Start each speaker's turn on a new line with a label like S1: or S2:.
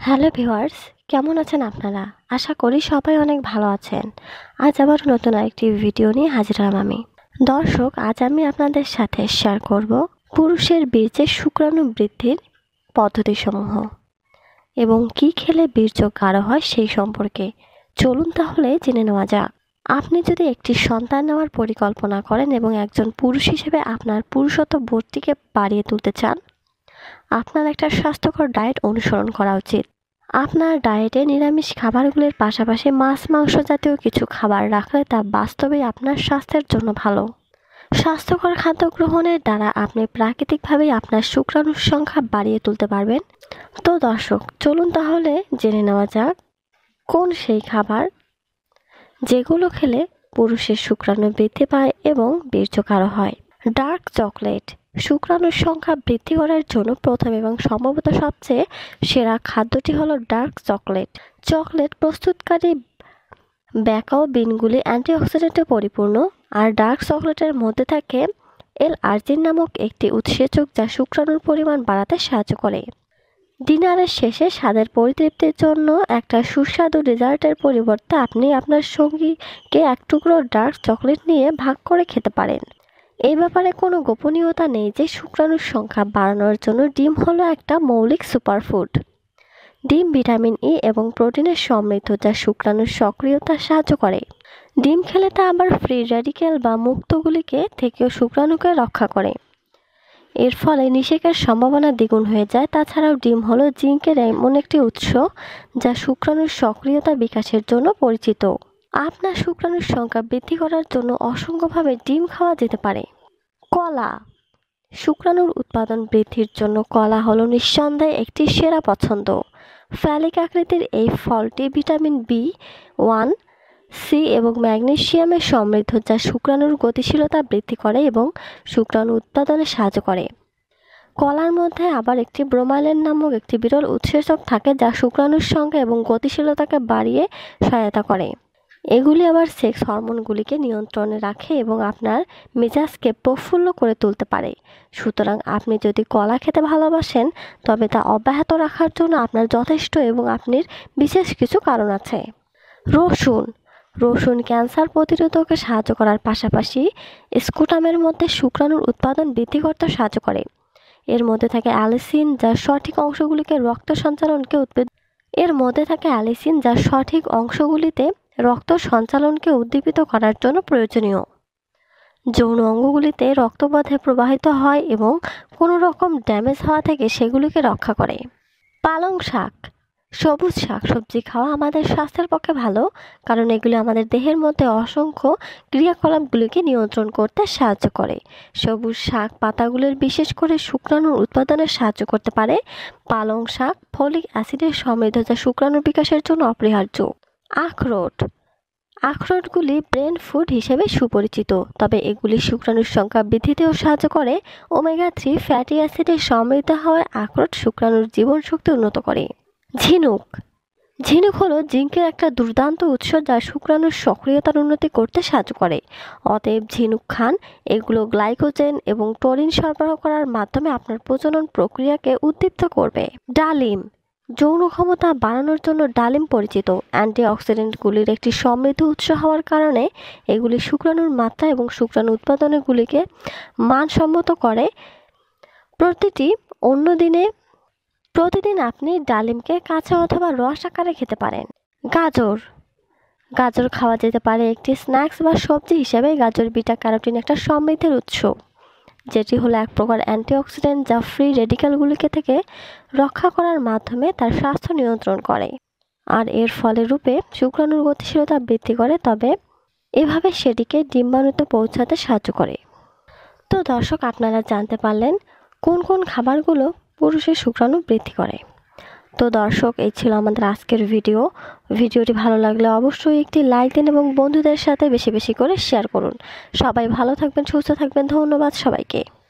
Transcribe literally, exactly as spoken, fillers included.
S1: Hello viewers, কেমন আছেন আপনারা? আশা করি সবাই অনেক ভালো আছেন। আজ আবার নতুন আরেকটি ভিডিও নিয়ে হাজির হলাম আমি। দর্শক, আজ আমি আপনাদের সাথে শেয়ার করব পুরুষের বীর্যের শুক্রাণু বৃদ্ধির পদ্ধতিসমূহ এবং কি খেলে বীর্য গাঢ় হয় সেই সম্পর্কে। চলুন তাহলে জেনে নেওয়া যাক। আপনি যদি একটি সন্তান নেওয়ার পরিকল্পনা করেন এবং একজন পুরুষ হিসেবে আপনার পুরুষত্ব বোধটিকে বাড়িয়ে তুলতে চান, আপনার একটা স্বাস্থ্যকর ডায়েট অনুসরণ করা উচিত। আপনার ডায়েটে নিরামিষ খাবারগুলোর পাশাপাশি মাছ মাংস জাতীয় কিছু খাবার রাখলে তা বাস্তবেই আপনার স্বাস্থ্যের জন্য ভালো। স্বাস্থ্যকর খাদ্য গ্রহণের দ্বারা আপনি প্রাকৃতিকভাবেই আপনার শুক্রাণুর সংখ্যা বাড়িয়ে তুলতে পারবেন। তো দর্শক, চলুন তাহলে জেনে নেওয়া যাক কোন সেই খাবার যেগুলো খেলে পুরুষের শুক্রাণু বৃদ্ধি পায় এবং বীর্য গাঢ় হয়। ডার্ক চকলেট শুক্রাণুর সংখ্যা বৃদ্ধি করার জন্য প্রথম এবং সম্ভবত সবচেয়ে সেরা খাদ্যটি হলো ডার্ক চকলেট। চকলেট প্রস্তুতকারী ব্যাকাও বিনগুলি অ্যান্টিঅক্সিডেন্টে পরিপূর্ণ, আর ডার্ক চকলেটের মধ্যে থাকে এল আর্জিন নামক একটি উৎসেচক যা শুক্রাণুর পরিমাণ বাড়াতে সাহায্য করে। ডিনারের শেষে স্বাদের পরিতৃপ্তির জন্য একটা সুস্বাদু ডেজার্টের পরিবর্তে আপনি আপনার সঙ্গীকে এক টুকরো ডার্ক চকলেট নিয়ে ভাগ করে খেতে পারেন। এই ব্যাপারে কোনো গোপনীয়তা নেই যে শুক্রাণুর সংখ্যা বাড়ানোর জন্য ডিম হলো একটা মৌলিক সুপারফুড। ডিম ভিটামিন ই এবং প্রোটিনের সমৃদ্ধ যা শুক্রাণুর সক্রিয়তা সাহায্য করে। ডিম খেলে তা আবার ফ্রি র্যাডিক্যাল বা মুক্তগুলিকে থেকেও শুক্রাণুকে রক্ষা করে। এর ফলে নিষেকের সম্ভাবনা দ্বিগুণ হয়ে যায়। তাছাড়াও ডিম হলো জিঙ্কের এমন একটি উৎস যা শুক্রাণুর সক্রিয়তা বিকাশের জন্য পরিচিত। আপনার শুক্রাণুর সংখ্যা বৃদ্ধি করার জন্য অসংখ্যভাবে ডিম খাওয়া যেতে পারে। কলা শুক্রাণুর উৎপাদন বৃদ্ধির জন্য কলা হলো নিঃসন্দেহে একটি সেরা পছন্দ। ফ্যালিক আকৃতির এই ফলটি ভিটামিন বি ওয়ান, সি এবং ম্যাগনেসিয়ামে সমৃদ্ধ যা শুক্রাণুর গতিশীলতা বৃদ্ধি করে এবং শুক্রাণু উৎপাদনে সাহায্য করে। কলার মধ্যে আবার একটি ব্রোমাইলিন নামক একটি বিরল উৎসেচক থাকে যা শুক্রাণুর সংখ্যা এবং গতিশীলতাকে বাড়িয়ে সহায়তা করে। এগুলি আবার সেক্স হরমোনগুলিকে নিয়ন্ত্রণে রাখে এবং আপনার মেজাজকে প্রফুল্ল করে তুলতে পারে। সুতরাং আপনি যদি কলা খেতে ভালোবাসেন তবে তা অব্যাহত রাখার জন্য আপনার যথেষ্ট এবং আপনার বিশেষ কিছু কারণ আছে। রসুন রসুন ক্যান্সার প্রতিরোধকে সাহায্য করার পাশাপাশি স্কুটামের মধ্যে শুক্রাণুর উৎপাদন বৃদ্ধি করতে সাহায্য করে। এর মধ্যে থাকে অ্যালিসিন যা সঠিক অংশগুলিকে রক্ত সঞ্চালনকে উদ্ভিদ এর মধ্যে থাকে অ্যালিসিন যা সঠিক অংশগুলিতে রক্ত সঞ্চালনকে উদ্দীপিত করার জন্য প্রয়োজনীয়। যৌন অঙ্গগুলিতে রক্তপথে প্রবাহিত হয় এবং কোনো রকম ড্যামেজ হওয়া থেকে সেগুলিকে রক্ষা করে। পালং শাক সবুজ শাকসবজি খাওয়া আমাদের স্বাস্থ্যের পক্ষে ভালো, কারণ এগুলি আমাদের দেহের মধ্যে অসংখ্য ক্রিয়াকলাপগুলিকে নিয়ন্ত্রণ করতে সাহায্য করে। সবুজ শাক পাতাগুলির বিশেষ করে শুক্রাণুর উৎপাদনে সাহায্য করতে পারে। পালং শাক ফলিক অ্যাসিডের সমৃদ্ধ যা শুক্রাণুর বিকাশের জন্য অপরিহার্য। আখরোট আখরোটগুলি ব্রেন ফুড হিসেবে সুপরিচিত, তবে এগুলি শুক্রাণুর সংখ্যা বৃদ্ধিতেও সাহায্য করে। ওমেগা থ্রি ফ্যাটি অ্যাসিডে সমৃদ্ধ হওয়ায় আখরোট শুক্রাণুর জীবনশক্তি উন্নত করে। ঝিনুক ঝিনুক হলো জিঙ্কের একটা দুর্দান্ত উৎস যা শুক্রাণুর সক্রিয়তার উন্নতি করতে সাহায্য করে। অতএব ঝিনুক খান। এগুলো গ্লাইকোজেন এবং টরিন সরবরাহ করার মাধ্যমে আপনার প্রজনন প্রক্রিয়াকে উদ্দীপ্ত করবে। ডালিম যৌন ক্ষমতা বাড়ানোর জন্য ডালিম পরিচিত। অ্যান্টিঅক্সিডেন্টগুলির একটি সমৃদ্ধ উৎস হওয়ার কারণে এগুলি শুক্রাণুর মাত্রা এবং শুক্রাণু উৎপাদনগুলিকে মানসম্মত করে। প্রতিটি অন্য দিনে প্রতিদিন আপনি ডালিমকে কাঁচা অথবা রস আকারে খেতে পারেন। গাজর গাজর খাওয়া যেতে পারে একটি স্ন্যাক্স বা সবজি হিসেবে। গাজর বিটা ক্যারোটিন একটা সমৃদ্ধের উৎস, যেটি হলো এক প্রকার অ্যান্টিঅক্সিডেন্ট যা ফ্রি রেডিক্যালগুলিকে থেকে রক্ষা করার মাধ্যমে তার স্বাস্থ্য নিয়ন্ত্রণ করে আর এর ফলে রূপে শুক্রাণুর গতিশীলতা বৃদ্ধি করে, তবে এভাবে সেটিকে ডিম্বাণুতে পৌঁছাতে সাহায্য করে। তো দর্শক, আপনারা জানতে পারলেন কোন কোন খাবারগুলো পুরুষের শুক্রাণু বৃদ্ধি করে। তো দর্শক, এই ছিল আমাদের আজকের ভিডিও। ভিডিওটি ভালো লাগলে অবশ্যই একটি লাইক দিন এবং বন্ধুদের সাথে বেশি বেশি করে শেয়ার করুন। সবাই ভালো থাকবেন, সুস্থ থাকবেন। ধন্যবাদ সবাইকে।